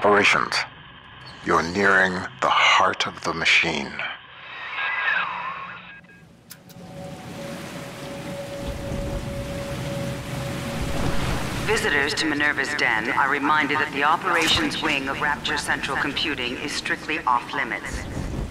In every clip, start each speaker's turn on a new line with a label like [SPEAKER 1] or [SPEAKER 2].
[SPEAKER 1] Operations. You're nearing the heart of the machine.
[SPEAKER 2] Visitors to Minerva's den are reminded that the operations wing of Rapture Central Computing is strictly off-limits.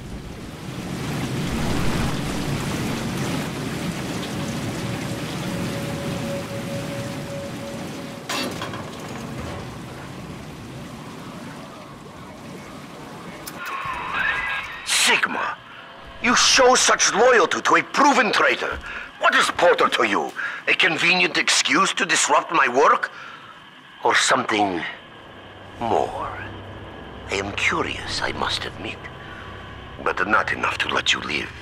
[SPEAKER 3] Sigma, you show such loyalty to a proven traitor. What is Porter to you? A convenient excuse to disrupt my work? Or something more? I am curious, I must admit. But not enough to let you live.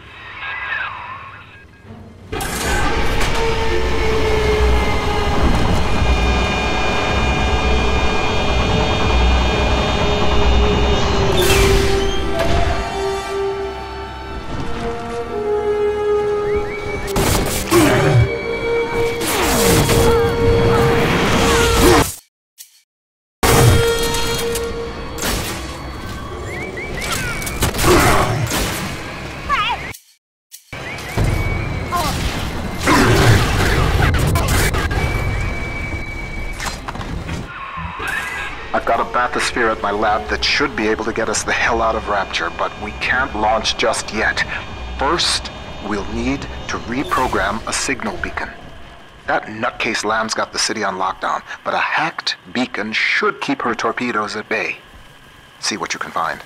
[SPEAKER 1] I've got a bathysphere at my lab that should be able to get us the hell out of Rapture, but we can't launch just yet. First, we'll need to reprogram a signal beacon. That nutcase Lamb's got the city on lockdown, but a hacked beacon should keep her torpedoes at bay. See what you can find.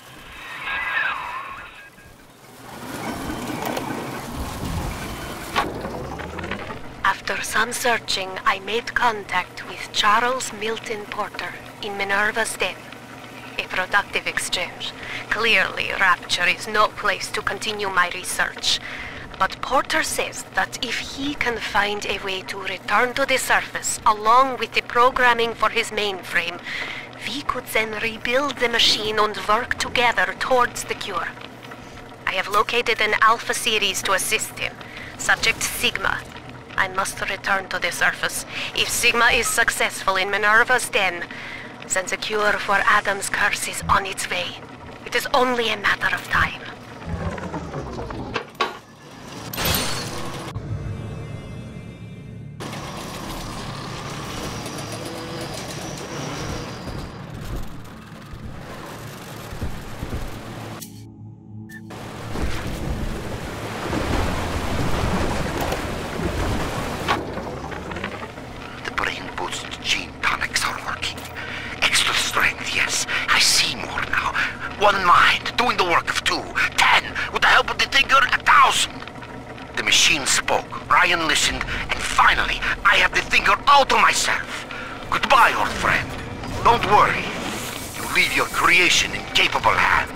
[SPEAKER 4] After some searching, I made contact with Charles Milton Porter in Minerva's den. A productive exchange. Clearly, Rapture is no place to continue my research. But Porter says that if he can find a way to return to the surface along with the programming for his mainframe, we could then rebuild the machine and work together towards the cure. I have located an Alpha series to assist him. Subject Sigma. I must return to the surface. If Sigma is successful in Minerva's den, then the cure for Adam's curse is on its way. It is only a matter of time.
[SPEAKER 3] One mind, doing the work of 2. 10, with the help of the Thinker, 1,000. The machine spoke, Ryan listened, and finally, I have the Thinker all to myself. Goodbye, old friend. Don't worry. You leave your creation in capable hands.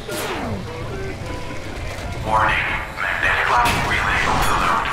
[SPEAKER 5] Warning, magnetic locking relay overload.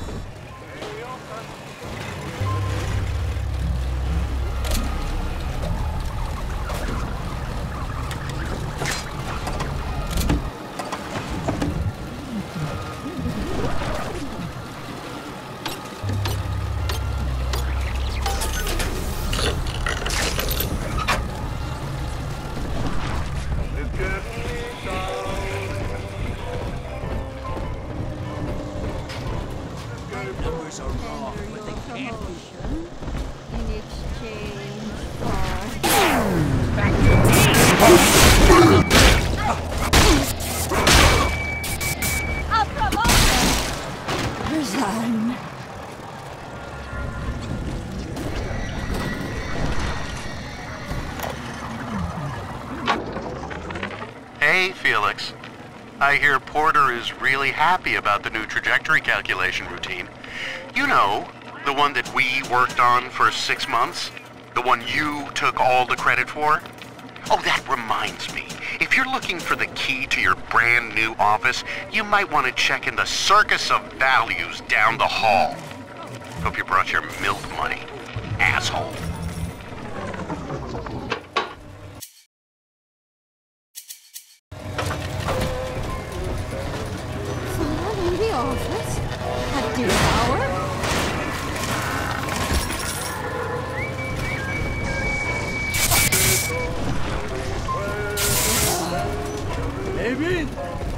[SPEAKER 6] Hey, Felix. I hear Porter is really happy about the new trajectory calculation routine. You know, the one that we worked on for 6 months? The one you took all the credit for? Oh, that reminds me. If you're looking for the key to your brand new office, you might want to check in the Circus of Values down the hall. Hope you brought your milk money, asshole.
[SPEAKER 7] Someone in the office? At dinner hour?
[SPEAKER 8] Maybe?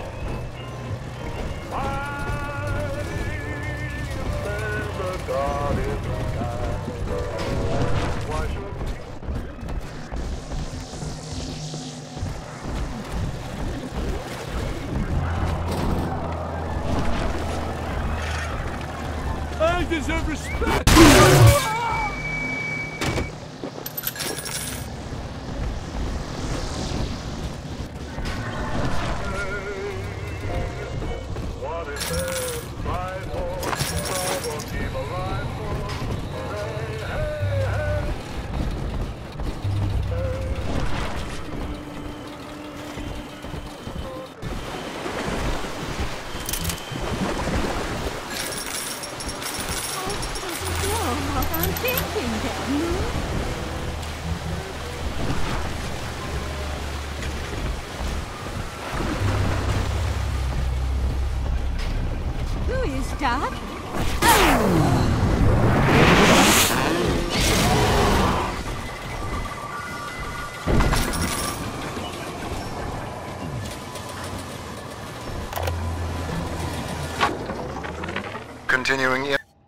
[SPEAKER 8] I deserve respect!
[SPEAKER 7] Who is that?
[SPEAKER 1] Continuing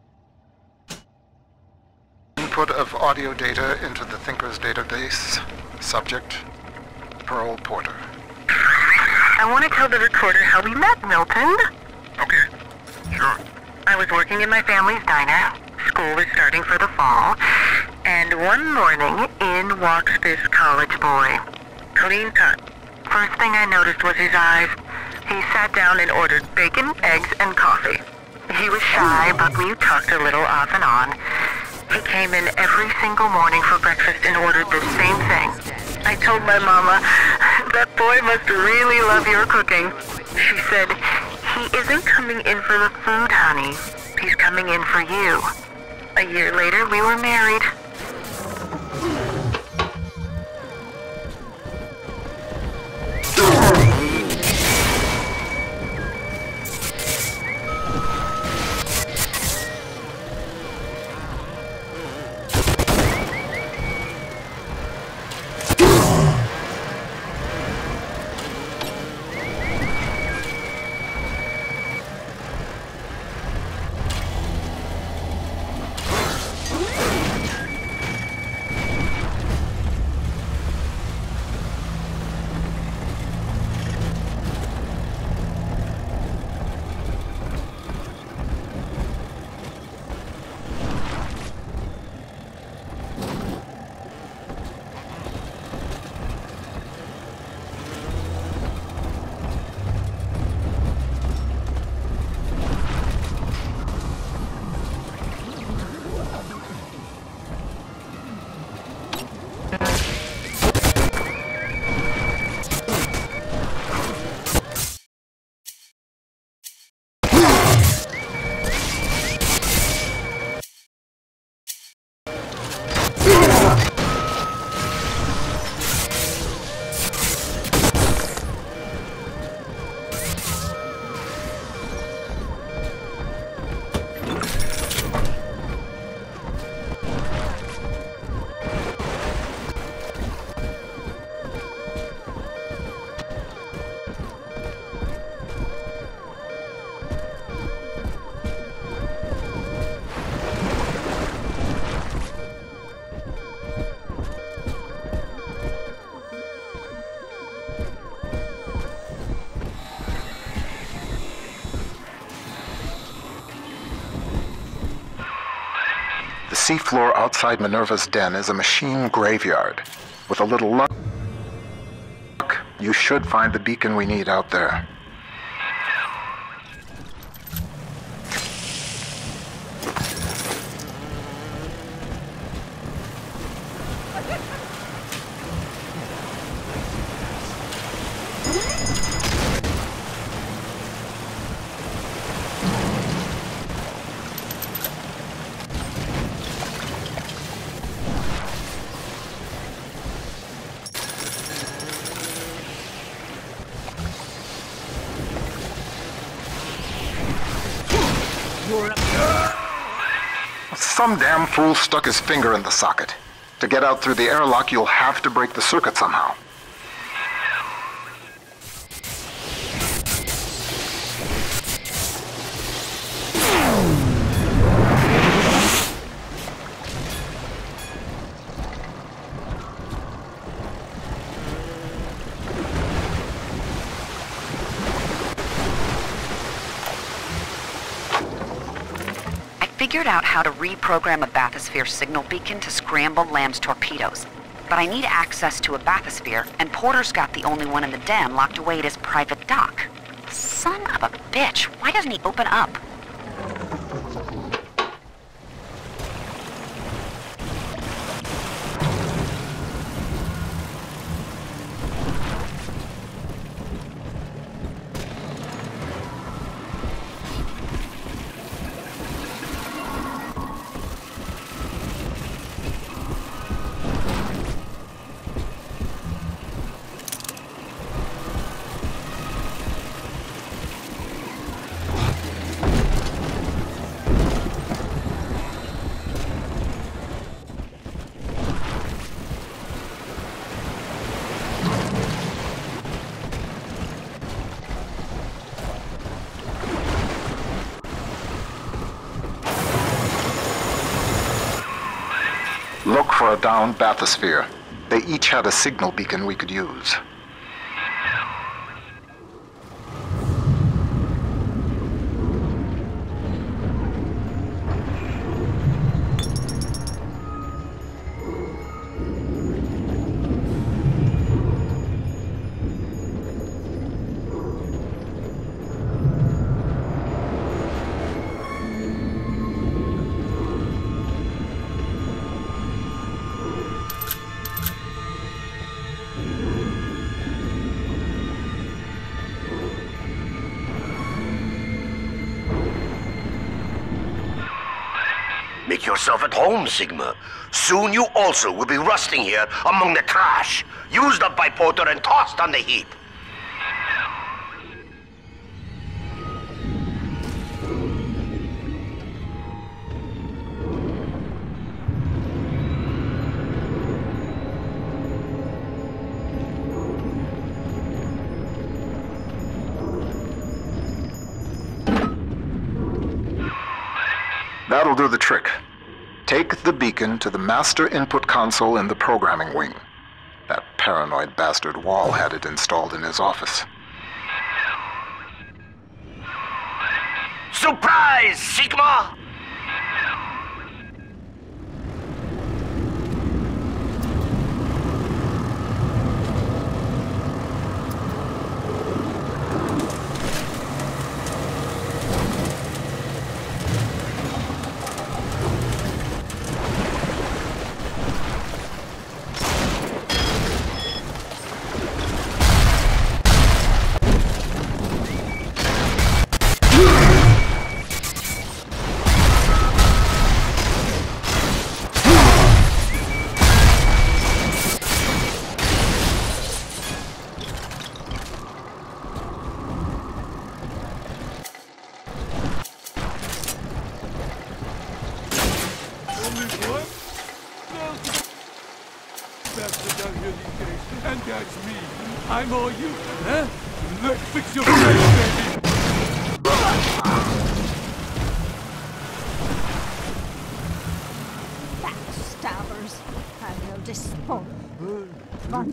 [SPEAKER 1] input of audio data into the Thinker's database. Subject, Pearl Porter.
[SPEAKER 9] I want to tell the recorder how we met, Milton.
[SPEAKER 1] Okay, sure.
[SPEAKER 9] I was working in my family's diner. School was starting for the fall. And one morning, in walks this college boy. Clean cut. First thing I noticed was his eyes. He sat down and ordered bacon, eggs, and coffee. He was shy, but we talked a little off and on. He came in every single morning for breakfast and ordered the same thing. I told my mama, that boy must really love your cooking. She said, he isn't coming in for the food, honey. He's coming in for you. A year later, we were married.
[SPEAKER 1] seafloor outside Minerva's den is a machine graveyard. With a little luck, you should find the beacon we need out there. Some damn fool stuck his finger in the socket. To get out through the airlock, you'll have to break the circuit somehow.
[SPEAKER 2] Figured out how to reprogram a bathysphere signal beacon to scramble Lamb's torpedoes. But I need access to a bathysphere, and Porter's got the only one in the den locked away at his private dock. Son of a bitch, why doesn't he open up? Look for a downed bathysphere. They each had a signal beacon we could use.
[SPEAKER 3] Make yourself at home, Sigma. Soon you also will be rusting here among the trash, used up by Porter and tossed on the heap.
[SPEAKER 1] That'll do the trick. Take the beacon to the master input console in the programming wing. That paranoid bastard Wall had it installed in his office.
[SPEAKER 3] Surprise, Sigma!
[SPEAKER 8] And that's me. I'm all you, huh? Let's fix your face, baby!
[SPEAKER 7] Backstabbers. I will dispose. Run.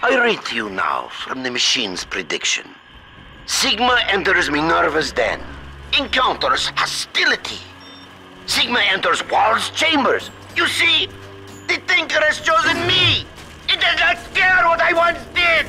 [SPEAKER 3] I read to you now from the machine's prediction. Sigma enters Minerva's den. Encounters hostility. Sigma enters Wall's chambers. You see, the Thinker has chosen me. It does not care what I once did.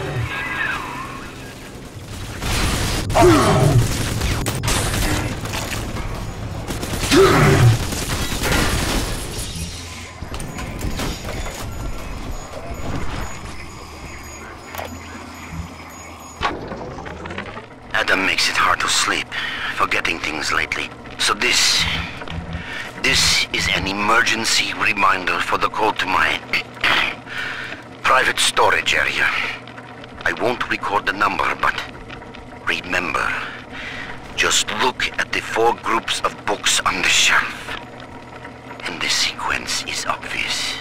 [SPEAKER 3] Adam makes it hard to sleep, forgetting things lately. So this is an emergency reminder for the code to my private storage area. I won't record the number, but remember, just look at the 4 groups of books on the shelf, and the sequence is obvious.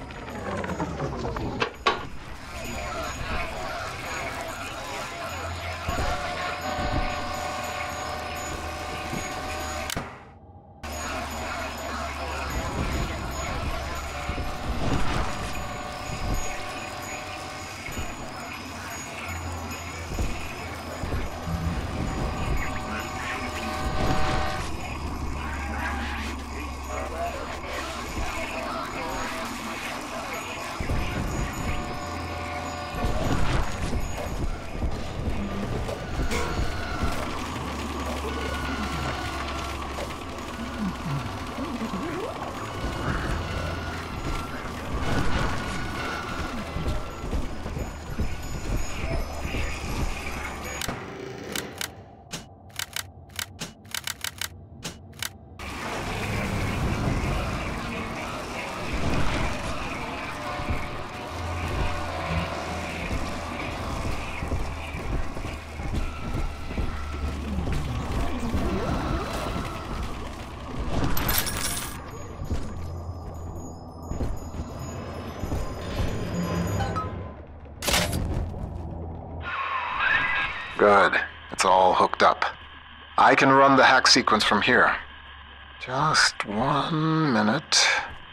[SPEAKER 1] Good. It's all hooked up. I can run the hack sequence from here. Just 1 minute.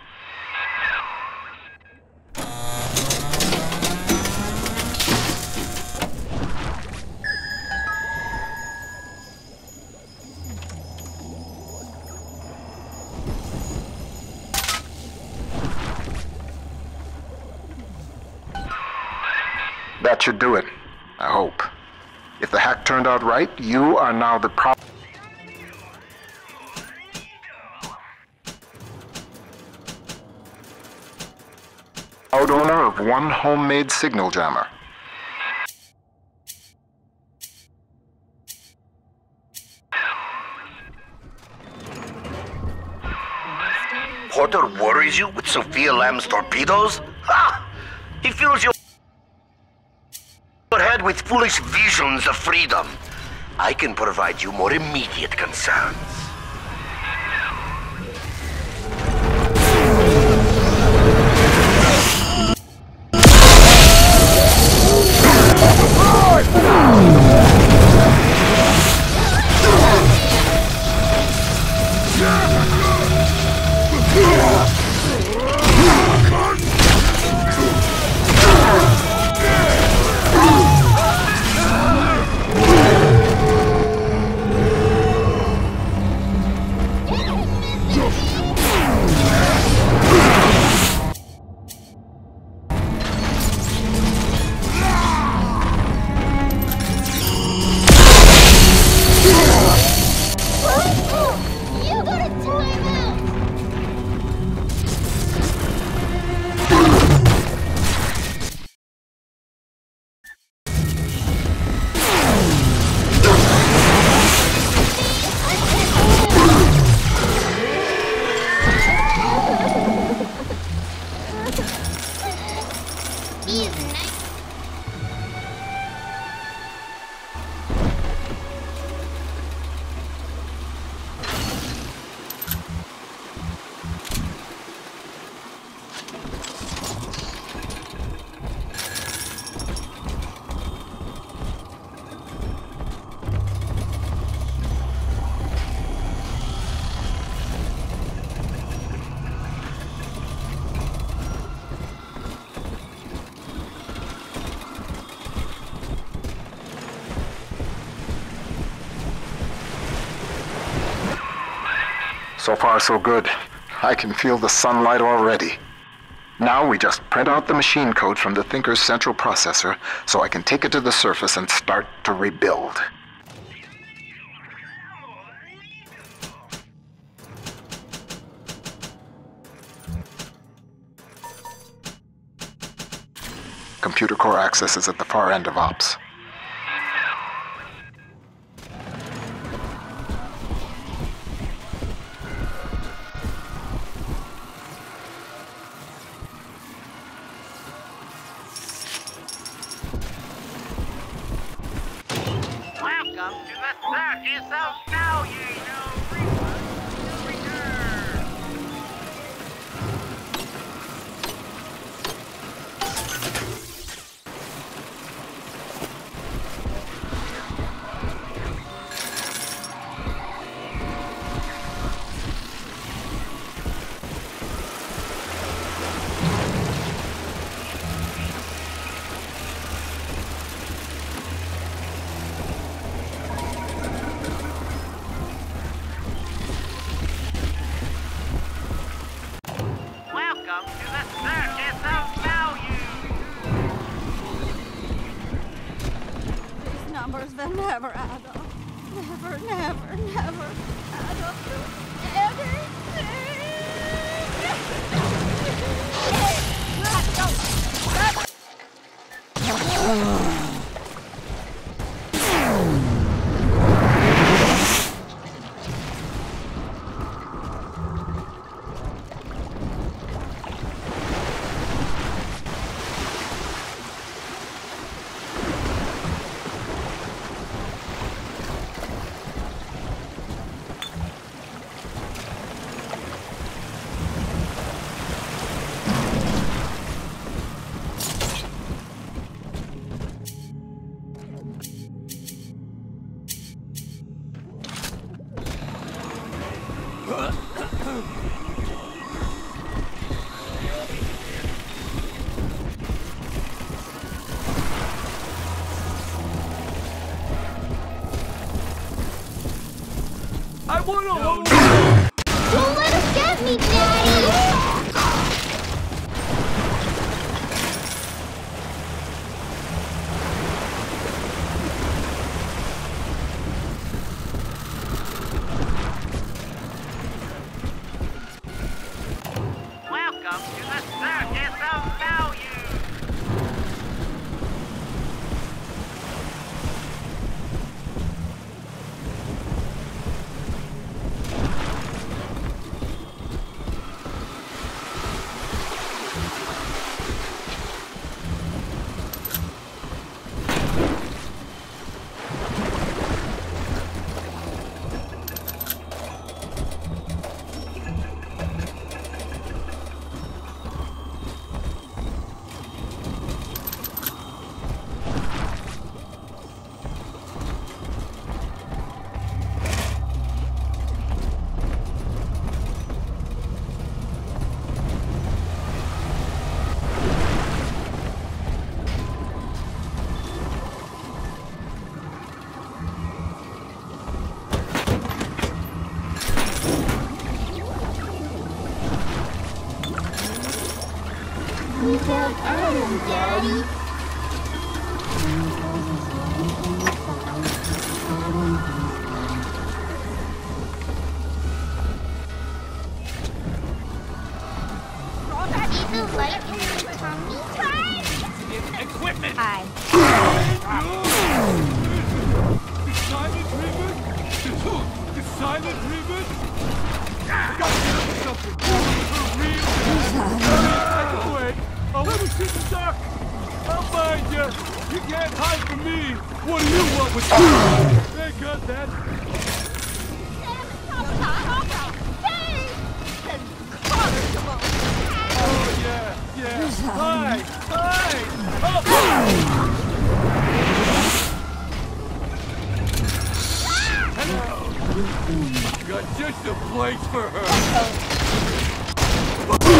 [SPEAKER 1] That should do it. I hope. If the hack turned out right, you are now the proud owner of one homemade signal jammer.
[SPEAKER 3] Porter worries you with Sophia Lamb's torpedoes? Ha! He fills your head with foolish visions of freedom. I can provide you more immediate concerns.
[SPEAKER 1] So far, so good. I can feel the sunlight already. Now we just print out the machine code from the Thinker's central processor so I can take it to the surface and start to rebuild. Computer core access is at the far end of ops.
[SPEAKER 10] Welcome to the circus of now, you know.
[SPEAKER 7] Numbers will never add up. Never, never, never add up to anything.
[SPEAKER 8] I wanna hold
[SPEAKER 11] Don't let us get me, Daddy!
[SPEAKER 10] Welcome to the circus of value.
[SPEAKER 11] We can't earn them, Daddy. Is the light in your tummy time?
[SPEAKER 8] equipment!
[SPEAKER 7] Hi.
[SPEAKER 8] The silent ribbon? The silent ribbon? Gotta get up with something! For real! I can wait! I'll let us get stuck! I'll find you! You can't hide from me! What do you want with me? They got that! Oh, yeah! Hi! Oh! Hello! Got just a place for her!